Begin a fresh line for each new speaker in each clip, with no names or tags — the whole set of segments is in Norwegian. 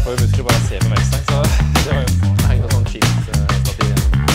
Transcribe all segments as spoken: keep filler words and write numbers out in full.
får jo muskler bare å se på Melstang, så det var jo ikke noe sånn cheat-stativ.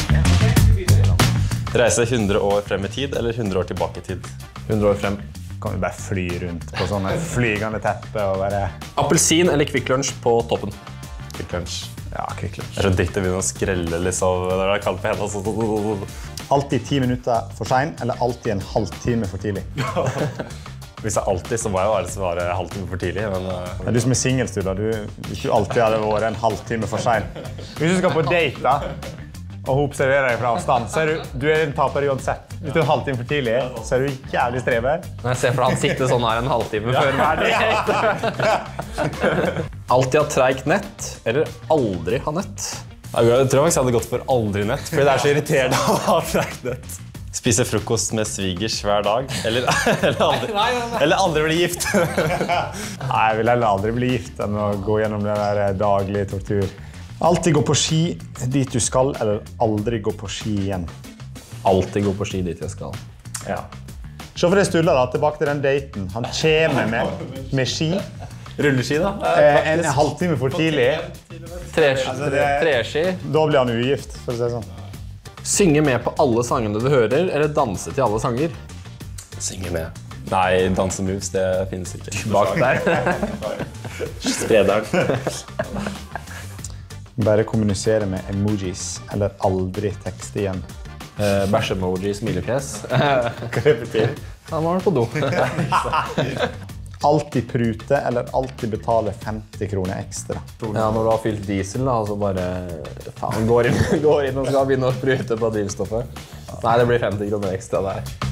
Reise hundre år frem i tid, eller hundre år tilbake i tid?
hundre år frem. Kan vi bare fly rundt på sånne flygende teppe og bare...
Appelsin eller Kvikk Lunsj på toppen?
Kvikk Lunsj. Ja, Kvikk Lunsj.
Det er så dritt å begynne å skrelle liksom, når det er kaldt på hendene.
Alltid ti minutter for sen, eller alltid en halv time for tidlig?
Hvis jeg alltid, så må jeg jo være svare halv time for tidlig. Men, uh...
Du som er singelstuder, du, hvis du alltid hadde vært en halv time for sen. Hvis du skal på date da, og hun observerer deg fra avstand, så er du, du er en taper uansett. Hvis du er en halv time for tidlig, så er du jævlig strever.
Når jeg ser for han sitter sånn her en halvtime før hver date. Alltid ha treigt nett, eller aldri ha nett? Jeg tror faktisk jeg hadde gått for aldri nett, for det er så irriterende å ha treigt nett. Spise frokost med svigers hver dag, eller, eller, aldri, eller aldri bli gift.
Nei, jeg vil heller aldri bli gift enn å gå gjennom den der daglige tortur. Alltid gå på ski dit du skal, eller aldri gå på ski igjen.
Alltid gå på ski dit jeg skal.
Ja. Se for deg Sturla da, tilbake til den daten. Han kommer med, med ski.
Rulleski da?
Eh, en halvtime for tidlig.
Treski. Altså, Treski.
Da blir han ugift, for å si det sånn.
Synge med på alle sangene du hører, eller danse til alle sanger? Synge med. Nei, dansemoves, det finnes ikke. Bak der. Sprederen.
Bare kommunisere med emojis, eller aldri tekste igjen.
Uh, Bæsj-emoji, smilefjes. Hva det betyr? Han var på do.
Alltid prute, eller alltid betale femti kroner ekstra.
Ja, når du har fylt diesel, da, så bare faen, går inn, går inn og skal begynne å prute på drivstoffet. Nei, det blir femti kroner ekstra der.